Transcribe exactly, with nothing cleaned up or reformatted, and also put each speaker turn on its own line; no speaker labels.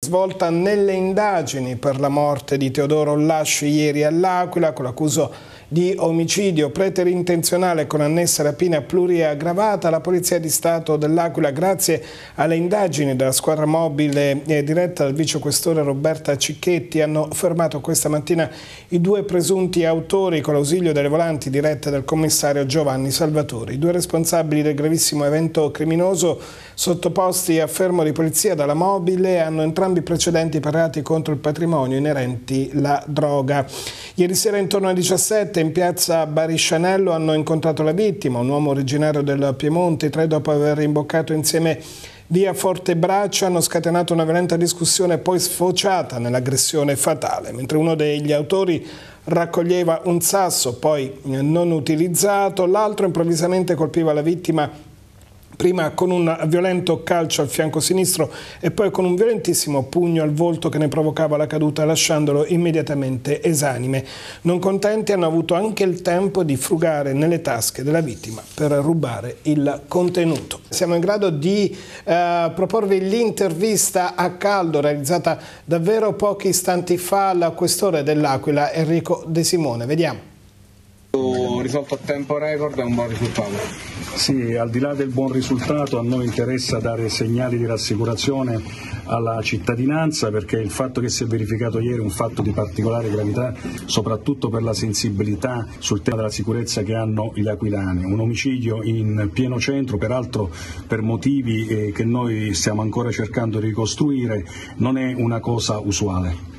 Svolta nelle indagini per la morte di Teodoro Lasci ieri all'Aquila con l'accuso di omicidio preterintenzionale con annessa rapina pluriaggravata. La Polizia di Stato dell'Aquila, grazie alle indagini della squadra mobile diretta dal vicequestore Roberta Cicchetti, hanno fermato questa mattina i due presunti autori con l'ausilio delle volanti dirette dal commissario Giovanni Salvatori. I due responsabili del gravissimo evento criminoso sottoposti a fermo di polizia dalla mobile hanno entrambi precedenti per reati contro il patrimonio inerenti la droga. Ieri sera intorno alle diciassette in piazza Bariscianello hanno incontrato la vittima, un uomo originario del Piemonte. I tre, dopo aver imboccato insieme via Fortebraccia, hanno scatenato una violenta discussione poi sfociata nell'aggressione fatale. Mentre uno degli autori raccoglieva un sasso poi non utilizzato, l'altro improvvisamente colpiva la vittima prima con un violento calcio al fianco sinistro e poi con un violentissimo pugno al volto che ne provocava la caduta, lasciandolo immediatamente esanime. Non contenti, hanno avuto anche il tempo di frugare nelle tasche della vittima per rubare il contenuto. Siamo in grado di eh, proporvi l'intervista a caldo realizzata davvero pochi istanti fa al questore dell'Aquila Enrico De Simone. Vediamo.
Risolto a tempo record, è un buon risultato.
Sì, al di là del buon risultato a noi interessa dare segnali di rassicurazione alla cittadinanza, perché il fatto che si è verificato ieri è un fatto di particolare gravità, soprattutto per la sensibilità sul tema della sicurezza che hanno gli aquilani. Un omicidio in pieno centro, peraltro per motivi eh, che noi stiamo ancora cercando di ricostruire, non è una cosa usuale.